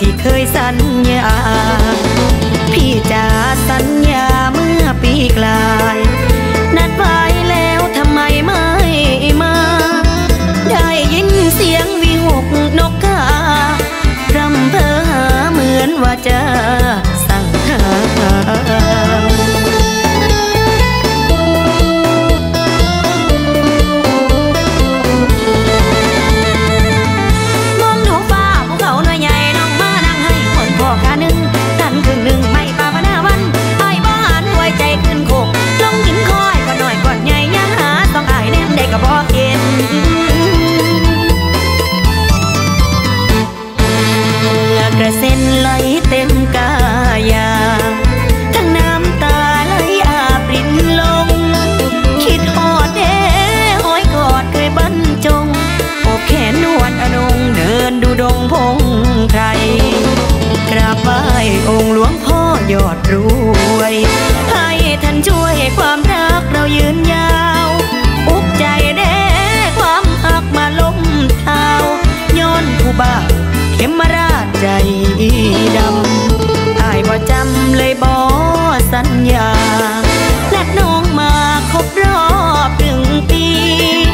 ที่เคยสัญญาพี่จะสัญญาเมื่อปีกลายนัดไว้แล้วทำไมไม่มาได้ยินเสียงวิหกนกการำเพ้อหาเหมือนว่าจะสั่งหามองท้องฟ้าภูเขาหน่วยใหญ่น้องมานั่งให้คนพ่อขาหนึ่งกันครึ่งหนึ่งไม่ป่าพนาวันไอ้บ้านหัวใจขึ้นโคกลงกินคอยก็หน่อยก่อนใหญ่ยังหาต้องอายแนมได้ก็บอกเห็นกระเซ็นไหลเต็มกายาทั้งน้ำตาไหลอาบรินลงคิดหอดเด้ห้อยกอดเคยบรรจงอบแขนนวดอนงเดินดูดงพงไพรกราบไหว้องค์หลวงพ่อยอดรวยให้ท่านช่วยความรักเรายืนยาวอุกใจเด้ความหักมาล้มเท้าย้อนผู้บ้าเข็มมาราดใจดำอายบ่จำเลยบ่สัญญานัดน้องมาครบรอบ1 ปี